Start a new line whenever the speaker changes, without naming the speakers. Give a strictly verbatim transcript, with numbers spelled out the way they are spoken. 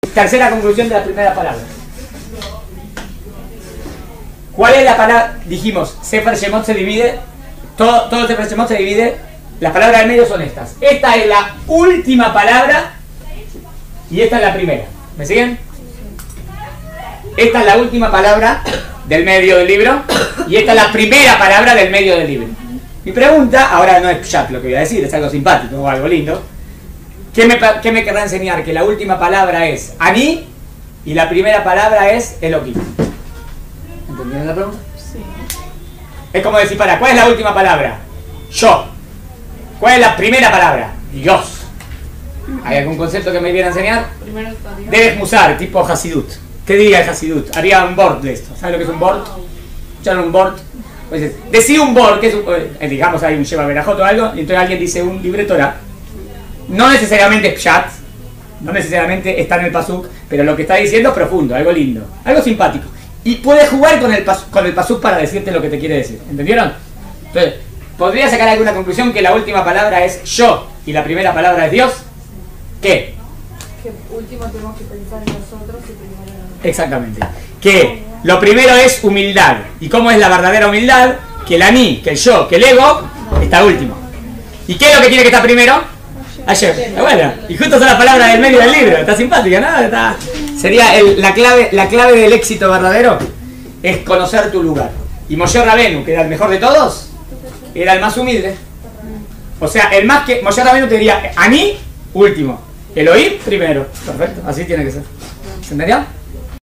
Tercera conclusión de la primera palabra. ¿Cuál es la palabra? Dijimos, Sefer Shemot se divide, todo, todo Sefer Shemot se divide, las palabras del medio son estas. Esta es la última palabra y esta es la primera. ¿Me siguen? Esta es la última palabra del medio del libro y esta es la primera palabra del medio del libro. Mi pregunta, ahora no es pshat lo que voy a decir, es algo simpático o algo lindo. ¿Qué me, qué me querrá enseñar? Que la última palabra es Ani y la primera palabra es Elohim. ¿Entendieron la pregunta?
Sí.
Es como decir, para, ¿cuál es la última palabra? Yo. ¿Cuál es la primera palabra? Dios. ¿Hay algún concepto que me viera a enseñar?
Primero está Dios.
Debes musar, tipo Hasidut. ¿Qué diría el Hasidut? Haría un board de esto. ¿Sabes lo que es un board? ¿Escucharon un board? Pues, decir un board, que es un, eh, digamos hay un Sheva Berajot o algo, y entonces alguien dice un libre Torah. No necesariamente es pshat, no necesariamente está en el pasuk, pero lo que está diciendo es profundo, algo lindo, algo simpático. Y puedes jugar con el, pas, con el pasuk para decirte lo que te quiere decir. ¿Entendieron? Entonces, ¿podría sacar alguna conclusión que la última palabra es yo y la primera palabra es Dios? ¿Qué?
Que último tenemos que pensar en nosotros y primero en...
Exactamente. Que lo primero es humildad. ¿Y cómo es la verdadera humildad? Que el ani, que el yo, que el ego está último. ¿Y qué es lo que tiene que estar primero? Ayer. Bueno, y justo son las palabras del medio del libro. Está simpática, ¿no? Está... Sería el, la, clave, la clave del éxito verdadero es conocer tu lugar. Y Moshe Rabenu, que era el mejor de todos, era el más humilde. O sea, el más que... Moshe Rabenu te diría, Ani, último. Elohim, primero. Perfecto, así tiene que ser. ¿Se entendió?